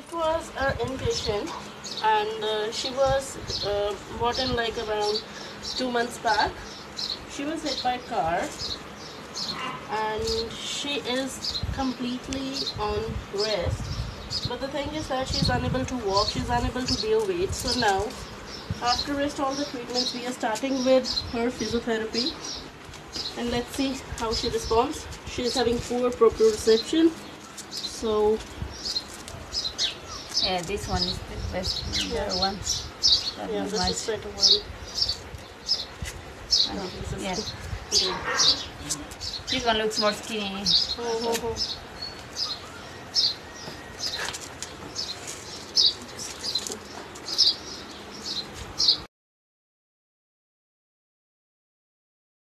it was an inpatient, and she was brought in like around 2 months back. She was hit by a car, and she is completely on rest. But the thing is that she's unable to walk, she's unable to bear weight. So now, after rest all the treatments, we are starting with her physiotherapy, and let's see how she responds. She is having poor proprioception, so Yeah, this one is the best one. yeah, this is better one. Yeah. This one looks more skinny. Oh.